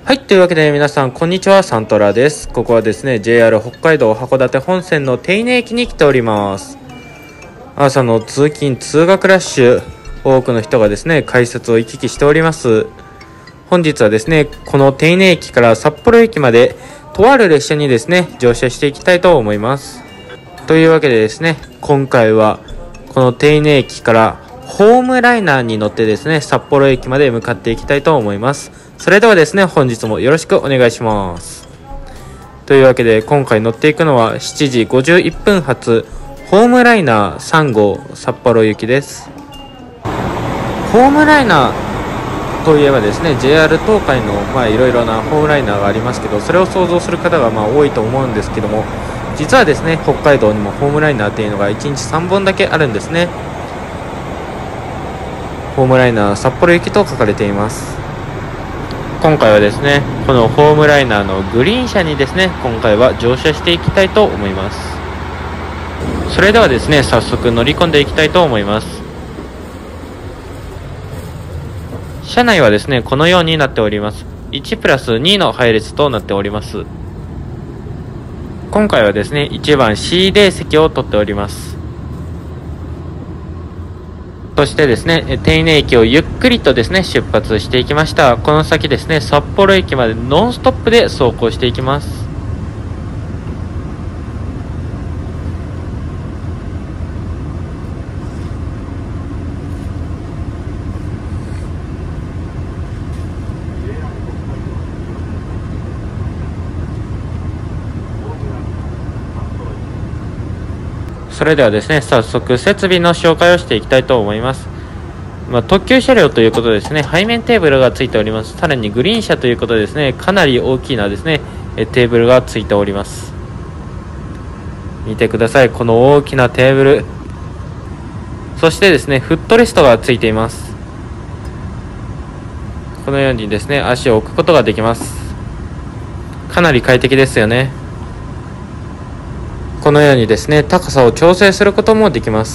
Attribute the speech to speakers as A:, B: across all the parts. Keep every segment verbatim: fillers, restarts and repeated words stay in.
A: はい、というわけで皆さんこんにちは、サントラです。ここはですね ジェイアール 北海道函館本線の手稲駅に来ております。朝の通勤通学ラッシュ、多くの人がですね改札を行き来しております。本日はですねこの手稲駅から札幌駅までとある列車にですね乗車していきたいと思います。というわけでですね、今回はこの手稲駅からホームライナーに乗ってですね札幌駅まで向かっていきたいと思います。それではですね、本日もよろしくお願いします。というわけで今回乗っていくのはしちじごじゅういっぷん発ホームライナーさん号札幌行きです。ホームライナーといえばですね ジェイアール 東海のまあいろいろなホームライナーがありますけど、それを想像する方がまあ多いと思うんですけども、実はですね北海道にもホームライナーっていうのがいちにちさんぼんだけあるんですね。ホームライナー札幌行きと書かれています。今回はですねこのホームライナーのグリーン車にですね今回は乗車していきたいと思います。それではですね早速乗り込んでいきたいと思います。車内はですねこのようになっております。いちプラスにの配列となっております。今回はですねいちばん シー で席を取っております。そしてですね手稲駅をゆっくりとですね出発していきました。この先ですね札幌駅までノンストップで走行していきます。それではですね早速設備の紹介をしていきたいと思います。まあ、特急車両ということでですね背面テーブルがついております。さらにグリーン車ということでですねかなり大きなですねテーブルがついております。見てください、この大きなテーブル。そしてですねフットレストがついています。このようにですね足を置くことができます。かなり快適ですよね。このようにですね高さを調整することもできます。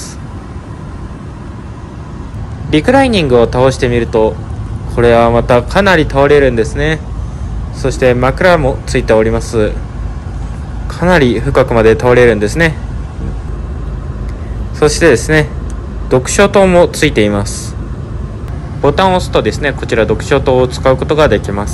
A: リクライニングを倒してみるとこれはまたかなり倒れるんですね。そして枕もついております。かなり深くまで倒れるんですね。そしてですね読書灯もついています。ボタンを押すとですねこちら読書灯を使うことができます。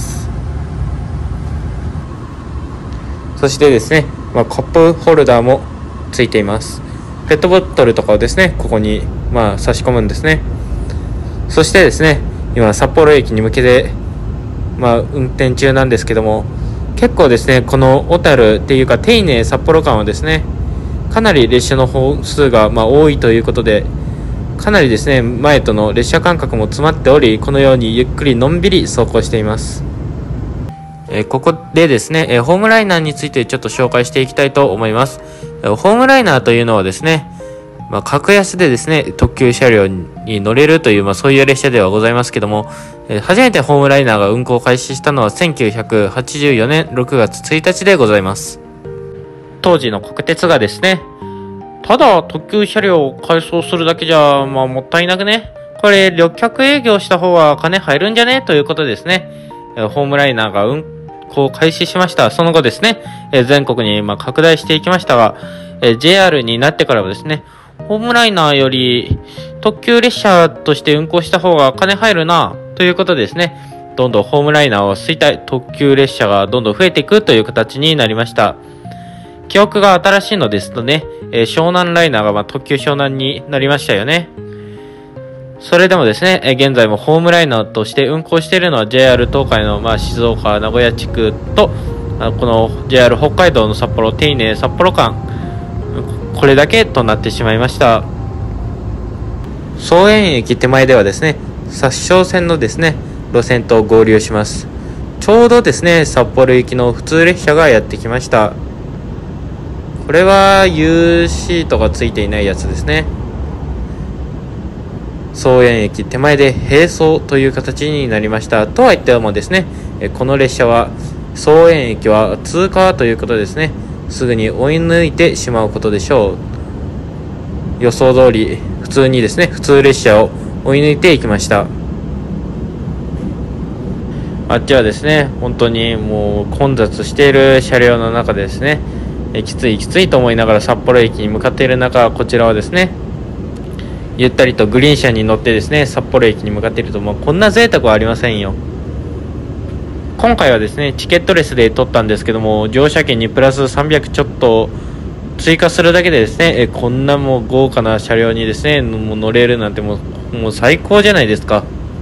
A: そしてですねまあ、カップホルダーもついています。ペットボトルとかをですねここにまあ差し込むんですね。そしてですね今札幌駅に向けてまあ運転中なんですけども、結構ですねこの小樽っていうか手稲札幌間はですねかなり列車の本数がまあ多いということで、かなりですね前との列車間隔も詰まっており、このようにゆっくりのんびり走行しています。えー、ここでですね、えー、ホームライナーについてちょっと紹介していきたいと思います。えー、ホームライナーというのはですね、まあ、格安でですね、特急車両に乗れるという、まあ、そういう列車ではございますけども、えー、初めてホームライナーが運行を開始したのはせんきゅうひゃくはちじゅうよねんろくがつついたちでございます。当時の国鉄がですね、ただ特急車両を改装するだけじゃ、まあ、もったいなくね。これ、旅客営業した方が金入るんじゃねということでですね、えー、ホームライナーが運行開始しました。その後ですね、えー、全国にまあ拡大していきましたが、えー、ジェイアール になってからはですね、ホームライナーより特急列車として運行した方が金入るなということでですね、どんどんホームライナーを衰退、特急列車がどんどん増えていくという形になりました。記憶が新しいのですとね、えー、湘南ライナーがまあ特急湘南になりましたよね。それでもですね、えー、現在もホームライナーとして運行しているのは ジェイアール 東海のまあ静岡名古屋地区と、あこの ジェイアール 北海道の札幌手稲札幌間、これだけとなってしまいました。総園駅手前ではですね札沼線のですね路線と合流します。ちょうどですね札幌行きの普通列車がやってきました。これは ユーシートがついていないやつですね。総園駅手前で並走という形になりました。とは言ってもですねこの列車は総園駅は通過ということですね、すぐに追い抜いてしまうことでしょう。予想通り普通にですね普通列車を追い抜いていきました。 あっちはですね、本当にもう混雑している車両の中でですね、えきついきついと思いながら札幌駅に向かっている中、こちらはですね、ゆったりとグリーン車に乗ってですね、札幌駅に向かっていると、もうこんな贅沢はありませんよ。今回はですね、チケットレスで取ったんですけども、乗車券にプラスさんびゃくちょっと追加するだけでですね、えこんなもう豪華な車両にですね、もう乗れるなんてもう、もう最高じゃないですか。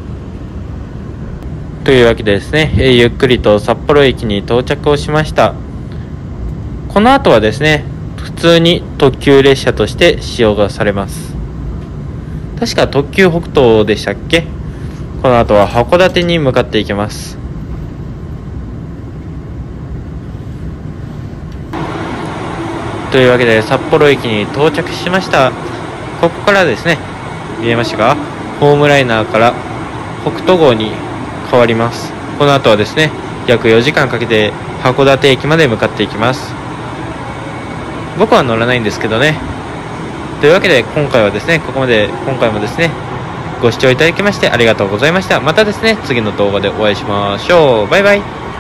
A: というわけでですね、えゆっくりと札幌駅に到着をしました。この後はですね、普通に特急列車として使用がされます。確か特急北東でしたっけ。この後は函館に向かっていきます。というわけで札幌駅に到着しました。ここからですね、見えましたか、ホームライナーから北斗号に変わります。この後はですね、約よじかんかけて函館駅まで向かっていきます。僕は乗らないんですけどね。というわけで今回はですね、ここまで、今回もですね、ご視聴いただきましてありがとうございました。またですね、次の動画でお会いしましょう。バイバイ。